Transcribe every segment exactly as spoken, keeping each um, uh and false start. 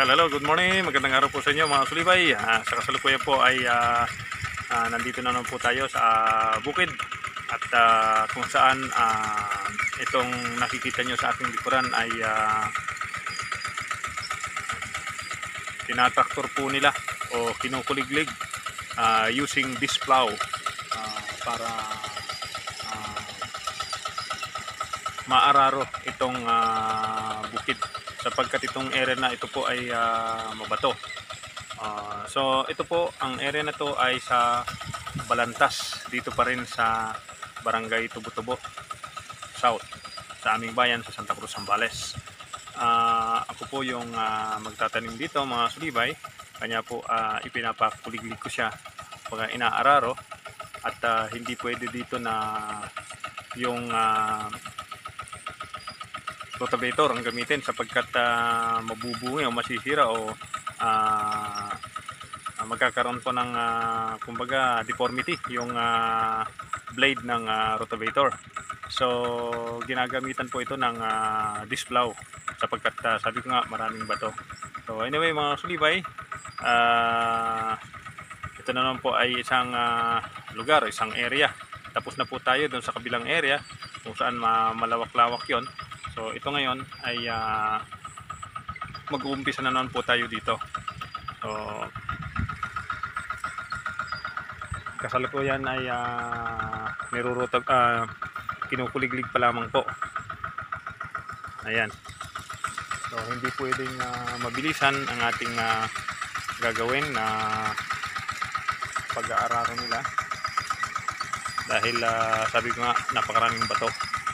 Hello, good morning. Magandang araw po sa inyo mga sulibay. Ah, sa kasalukuyan po ay ah, ah, nandito na naman po tayo sa ah, bukid. At ah, kung saan ah, itong nakikita nyo sa aking likuran ay ah, tinatraktor po nila o kinukuliglig ah, using this plow ah, para ah, maararo itong ah, bukid, sapagkat itong area na ito po ay uh, mabato. Uh, so ito po, ang area na to ay sa Balantas, dito pa rin sa Barangay Tubo-Tubo South, sa aming bayan sa Santa Cruz, Zambales. Uh, ako po yung uh, magtatanim dito mga sulibay, kanya po uh, ipinapakuliglig ko siya pag inaararo. At uh, hindi pwede dito na yung uh, rotavator ang gamitin, sapagkat uh, mabubungi o masisira o uh, magkakaroon po ng uh, kumbaga deformity yung uh, blade ng uh, rotavator. So ginagamitan po ito ng uh, disc plow, sapagkat uh, sabi ko nga maraming bato. So anyway mga sulibay, uh, ito na naman po ay isang uh, lugar, isang area. Tapos na po tayo doon sa kabilang area kung saan malawak-lawak yon. So ito ngayon ay uh, mag-uumpisa na naman po tayo dito. So kasalukuyan ay uh, nirurutab, uh, kinukuliglig pa lamang po. Ayan. So hindi pwedeng uh, mabilisan ang ating uh, gagawin na pag-aararo nila, dahil uh, sabi ko nga napakaraming bato.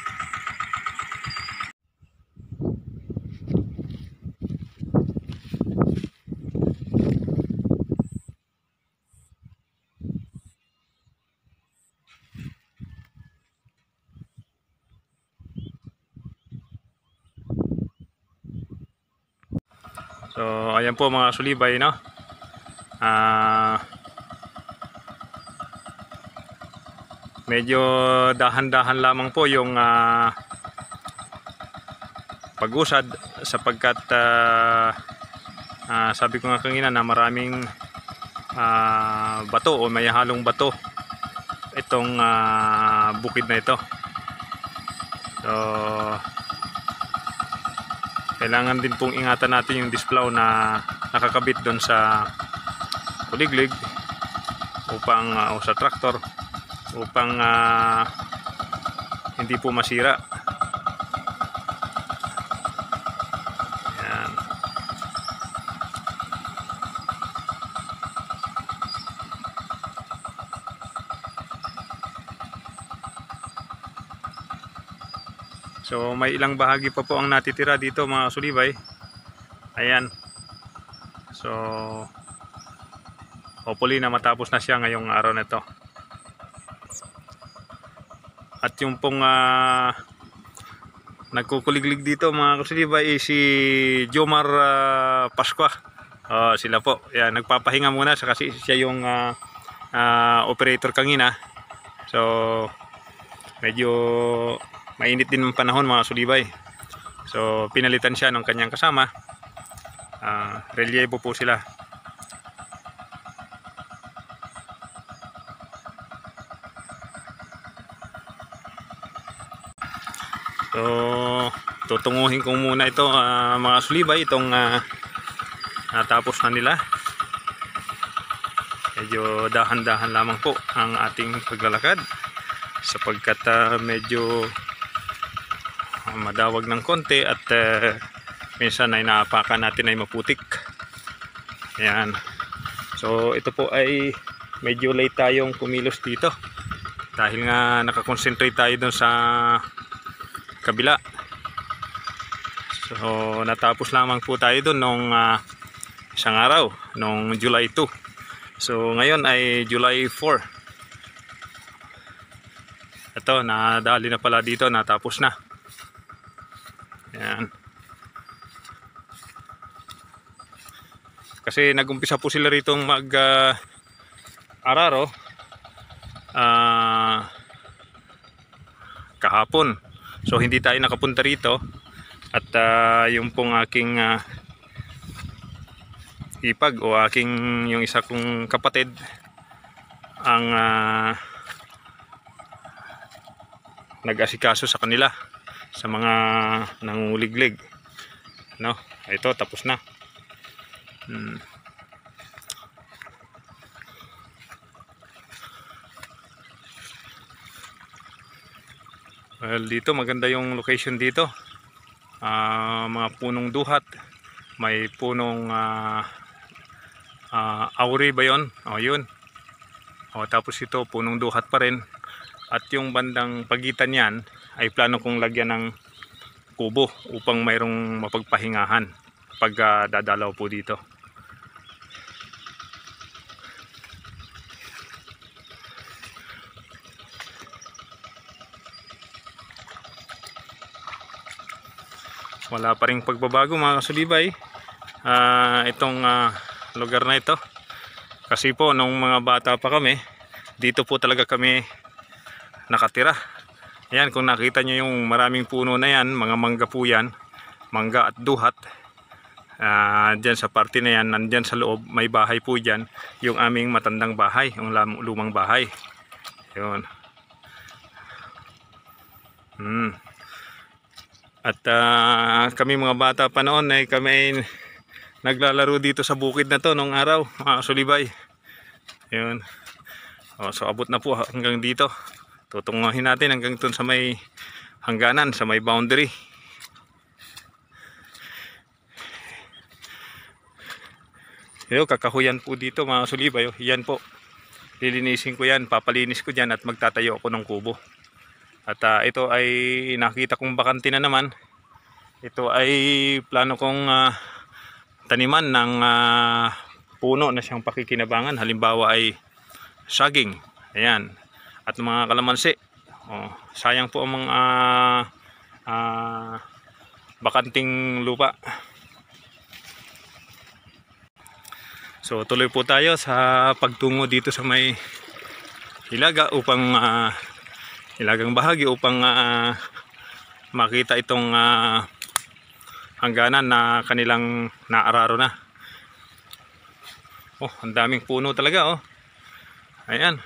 So ayan po mga sulibay, no? Ah, medyo dahan-dahan lamang po yung uh, pag-usad, sapagkat uh, uh, sabi ko nga kanina na maraming uh, bato o may halong bato itong uh, bukid na ito. So kailangan din pong ingatan natin yung disc plow na nakakabit doon sa kuliglig upang uh, o sa traktor, upang uh, hindi po masira. Ayan. So may ilang bahagi pa po ang natitira dito mga sulibay. Ayan. So hopefully na matapos na siya ngayong araw na ito. At yung pong uh, nagkukuliglig dito mga sulibay si Jomar uh, Pasqua. Uh, sila po. Ayan, nagpapahinga muna sa kasi siya yung uh, uh, operator kanina. So medyo mainit din ang panahon mga sulibay. So pinalitan siya ng kanyang kasama. uh, Relievo po sila. So tutunguhin ko muna ito uh, mga sulibay, itong uh, natapos na nila. Medyo dahan-dahan lamang po ang ating paglalakad, sapagkat uh, medyo madawag ng konti at uh, minsan ay naapakan natin ay maputik. Ayan. So ito po ay medyo late tayong kumilos dito, dahil nga nakakonsentrate tayo dun sa kabila. So natapos lamang po tayo dun nung uh, isang araw, nung July two. So ngayon ay July four. Ito, nadali na pala dito, natapos na. Ayan. Kasi nagumpisa po sila rito mag uh, araro uh, kahapon. So hindi tayo nakapunta rito. At uh, yung pong aking uh, ipag o aking yung isa kong kapatid ang uh, nag-asikaso sa kanila sa mga nangunguliglig, no? Ito tapos na. hmm. Well, dito maganda yung location dito, uh, mga punong duhat, may punong uh, uh, auri ba yun? O yun. O, tapos ito punong duhat pa rin, at yung bandang pagitan yan ay plano kong lagyan ng kubo upang mayroong mapagpahingahan pag uh, dadalaw po dito. Wala pa ring pagbabago mga kasulibay, uh, itong uh, lugar na ito, kasi po nung mga bata pa kami dito po talaga kami nakatira. Ayan, kung nakita nyo yung maraming puno na yan, mga mangga po yan, mangga at duhat. Uh, dyan sa parte na yan, nandyan sa loob may bahay po dyan, yung aming matandang bahay, yung lumang bahay. Yun. hmm. At uh, kami mga bata pa noon ay kami ay naglalaro dito sa bukid na to nung araw mga kasulibay. Yun. O, so abot na po hanggang dito. Tutunguhin natin hanggang dun sa may hangganan, sa may boundary. Yo, kakahuyan po dito mga kasulibay. Yan po. Lilinisin ko yan, papalinis ko dyan at magtatayo ako ng kubo. At uh, ito ay nakita kong bakante na naman. Ito ay plano kong uh, taniman ng uh, puno na siyang pakikinabangan. Halimbawa ay saging, ayan, at mga kalamansi. Oh, sayang po ang mga uh, uh, bakanting lupa. So tuloy po tayo sa pagtungo dito sa may hilaga upang uh, hilagang bahagi upang uh, makita itong uh, hangganan na kanilang naararo na. Oh, ang daming puno talaga, oh. Ayan.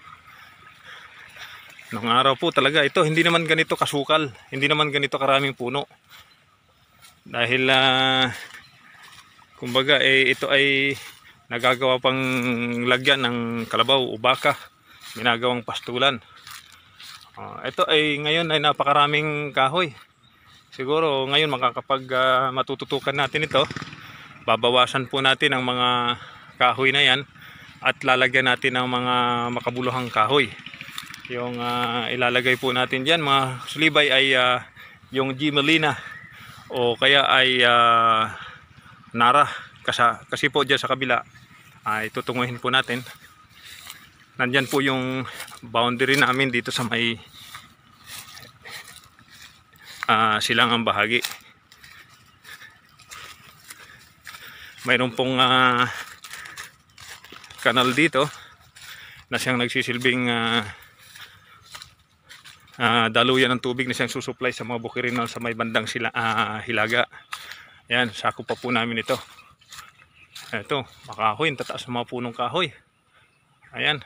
Nung araw po talaga ito, hindi naman ganito kasukal, hindi naman ganito karaming puno. Dahil uh, kumbaga eh, ito ay nagagawa pang lagyan ng kalabaw o baka, ginagawang pastulan. Uh, ito ay ngayon ay napakaraming kahoy. Siguro ngayon makakapag uh, matututukan natin ito, babawasan po natin ang mga kahoy na yan at lalagyan natin ng mga makabuluhang kahoy. Yung uh, ilalagay po natin dyan mga sulibay ay uh, yung Gimelina o kaya ay uh, Nara, kasi, kasi po dyan sa kabila ay tutunguhin po natin. Nandyan po yung boundary namin dito sa may uh, silangang bahagi. Mayroon pong uh, kanal dito na siyang nagsisilbing uh, uh, daluyan ng tubig na siyang susupply sa mga bukirinal sa may bandang sila, uh, hilaga. Yan, sakop pa po namin ito. Ito, makahoy, tataas sa mga punong kahoy. Ayan.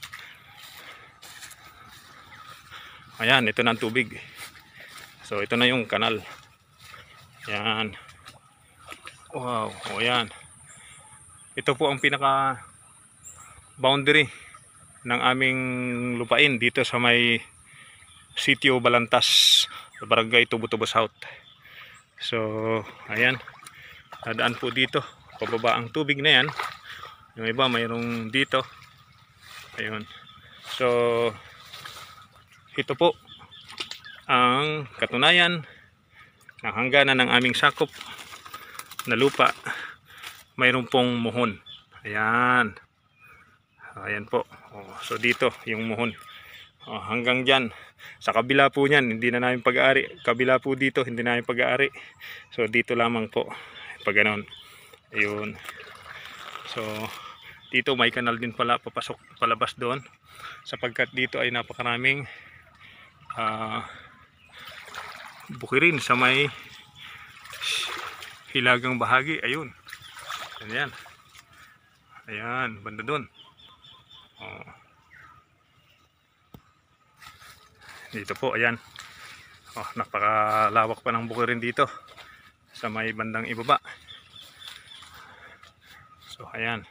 Ayan, ito na ang tubig. So ito na yung kanal. Ayan. Wow, o yan. Ito po ang pinaka boundary ng aming lupain dito sa may Sitio Balantas, Barangay Tubo-Tubo South. So ayan, dadaan po dito, pababa ang tubig na yan. Yung iba mayroong dito. Ayun. So ito po ang katunayan ng hangganan ng aming sakop na lupa. Mayroon pong muhon. Ayan. Ayan po. Oh, so dito yung muhon. Oh, hanggang dyan. Sa kabila po niyan, hindi na namin pag-aari. Kabila po dito, hindi na namin pag-aari. So dito lamang po. Pag ganon. Ayun. So dito may kanal din pala papasok palabas doon. Sapagkat dito ay napakaraming uh, bukirin sa may hilagang bahagi. Ayun. Ayan. Ayan, banda doon. Oh. Dito po, ayan. Oh, napakalawak pa ng bukirin dito sa may bandang ibaba. So, ayan.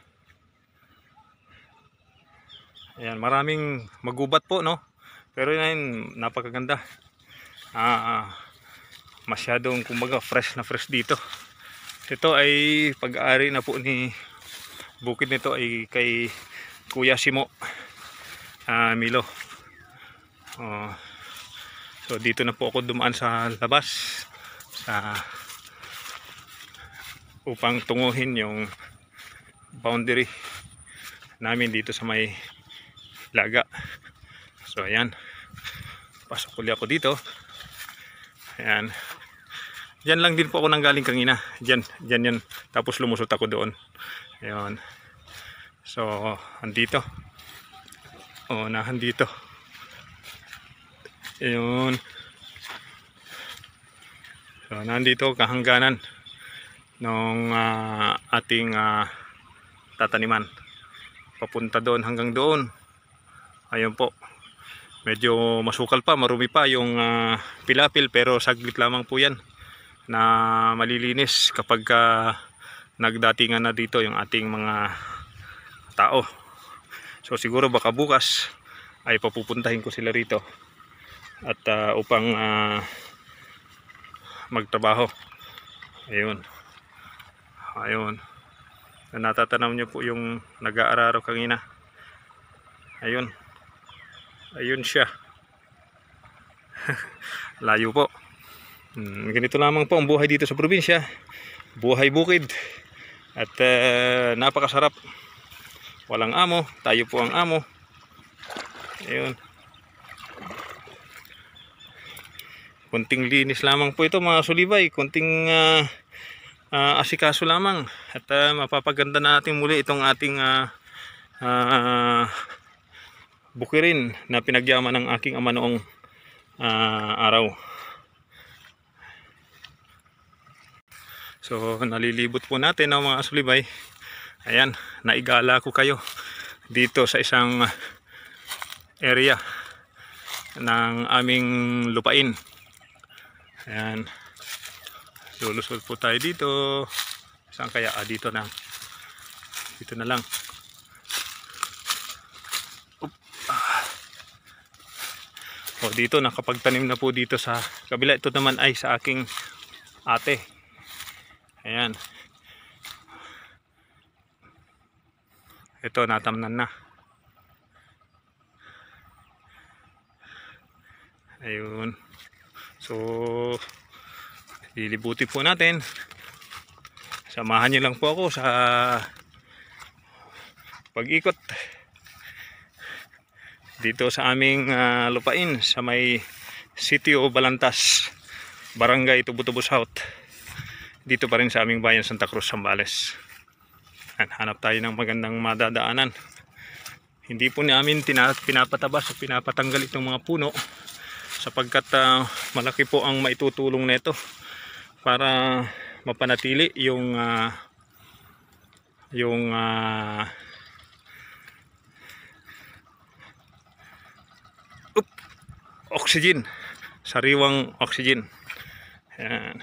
Ayan, maraming magubat po, no? Pero yun, napakaganda. Ah, ah, masyadong, kumbaga, fresh na fresh dito. Ito ay pag-aari na po ni bukid nito ay kay Kuya Simo uh, Milo. Oh, so dito na po ako dumaan sa labas sa upang tunguhin yung boundary namin dito sa may Laga. So ayan, pasok ulit ako dito. Ayan, diyan lang din po ako nanggaling kanina. Diyan, diyan yan. Tapos lumusot ako doon. Ayun. So, andito. O, nahan dito. Ayun. So, nandito kahangganan ng uh, ating uh, tataniman. Papunta doon hanggang doon. Ayun po. Medyo masukal pa, marumi pa yung uh, pilapil, pero saglit lamang po yan na malilinis kapag uh, nagdatingan na dito yung ating mga tao. So siguro baka bukas ay papupuntahin ko sila rito at uh, upang uh, magtrabaho. Ayun. Ayun. Natatanaw nyo po yung nag-aararo kanina. Ayun. Ayun siya. Layo po. Hmm, ganito lamang po ang buhay dito sa probinsya. Buhay bukid. At uh, napakasarap. Walang amo, tayo po ang amo. Ayun. Kunting linis lamang po ito mga sulibay. Kunting uh, uh, asikaso lamang. At uh, mapapaganda natin muli itong ating uh, uh, bukirin na pinagyaman ng aking ama noong uh, araw. So nalilibot po natin ang mga sulibay. Ayan, naigala ko kayo dito sa isang area ng aming lupain. Ayan, lulusot po tayo dito. Saan kaya? Ah, dito na. Dito na lang. Oop. O dito, nakapagtanim na po dito sa kabila. Ito naman ay sa aking ate. Ayan. Ito, natamnan na. Ayun. So, lilibuti po natin. Samahan niyo lang po ako sa pag-ikot dito sa aming uh, lupain sa may City of Balantas, Barangay Tubo-Tubo South. Dito pa rin sa aming bayan Santa Cruz, Zambales. Hanap tayo ng magandang madadaanan. Hindi po namin pinapatabas o pinapatanggal itong mga puno sapagkat uh, malaki po ang maitutulong nito para mapanatili yung uh, yung uh, up, oxygen, sariwang oxygen. Ayan.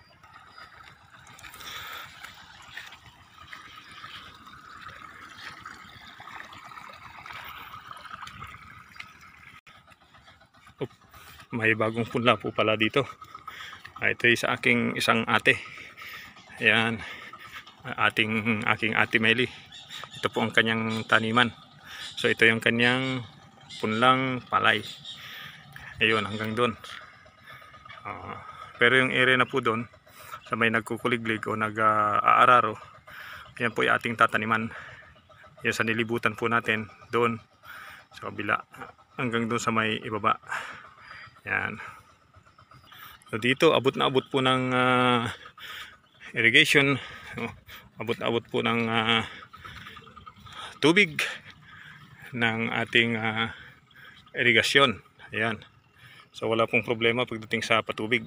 May bagong punla po pala dito. Ito ay sa aking isang ate. Ayan, ating aking ate Meli. Ito po ang kanyang taniman. So ito yung kanyang punlang palay. Ayun, hanggang doon. Uh, pero yung area na po doon sa may nagkukuliglig o nag-aararo, yan po yung ating tataniman. Yan sa nilibutan po natin doon sa kabila hanggang doon sa may ibaba. Yan. So dito abot na abot po ng uh, irrigation, abot na abot po ng uh, tubig ng ating uh, irigasyon. Ayan. So wala pong problema pagdating sa patubig.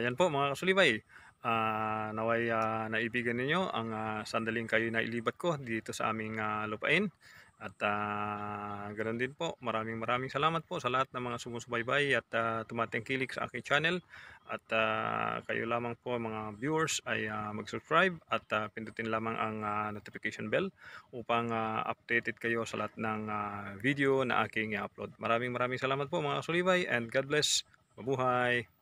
ayan po mga kasulibay, ah, naway ah, naibigan ninyo ang ah, sandaling kayo na ilibat ko dito sa aming ah, lupain. At ah, ganoon din po, maraming maraming salamat po sa lahat ng mga sumusubaybay at ah, tumatangkilik sa aking channel. At ah, kayo lamang po mga viewers ay ah, mag-subscribe at ah, pindutin lamang ang ah, notification bell upang ah, updated kayo sa lahat ng ah, video na aking i-upload. Maraming maraming salamat po mga kasulibay and God bless. Mabuhay!